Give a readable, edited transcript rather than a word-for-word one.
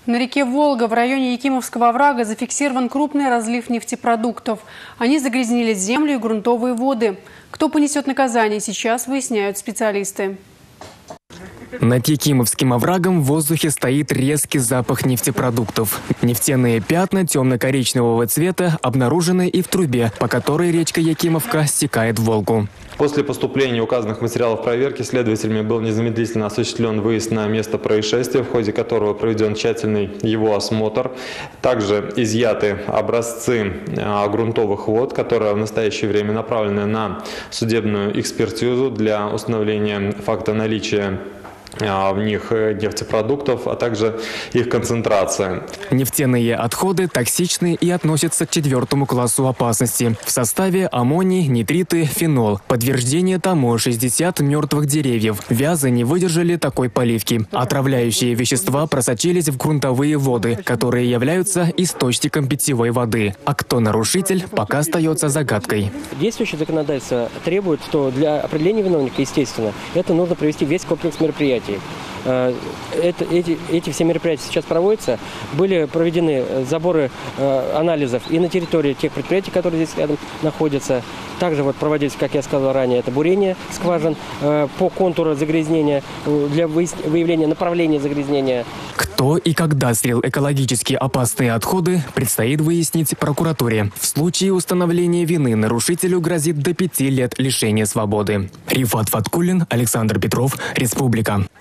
На реке Волга в районе Якимовского оврага зафиксирован крупный разлив нефтепродуктов. Они загрязнили землю и грунтовые воды. Кто понесет наказание, сейчас выясняют специалисты. Над Якимовским оврагом в воздухе стоит резкий запах нефтепродуктов. Нефтяные пятна темно-коричневого цвета обнаружены и в трубе, по которой речка Якимовка стекает в Волгу. После поступления указанных материалов проверки следователями был незамедлительно осуществлен выезд на место происшествия, в ходе которого проведен тщательный его осмотр. Также изъяты образцы грунтовых вод, которые в настоящее время направлены на судебную экспертизу для установления факта наличия в них нефтепродуктов, а также их концентрация. Нефтяные отходы токсичны и относятся к 4 классу опасности. В составе аммоний, нитриты, фенол. Подтверждение тому 60 мертвых деревьев. Вязы не выдержали такой поливки. Отравляющие вещества просочились в грунтовые воды, которые являются источником питьевой воды. А кто нарушитель, пока остается загадкой. Действующее законодательство требует, что для определения виновника, естественно, это нужно провести весь комплекс мероприятий. Эти все мероприятия сейчас проводятся. Были проведены заборы анализов и на территории тех предприятий, которые здесь рядом находятся. Также проводились, как я сказал ранее, это бурение скважин по контуру загрязнения для выявления направления загрязнения. Кто и когда слил экологически опасные отходы, предстоит выяснить прокуратуре. В случае установления вины нарушителю грозит до 5 лет лишения свободы. Рифат Фаткуллин, Александр Петров, Республика.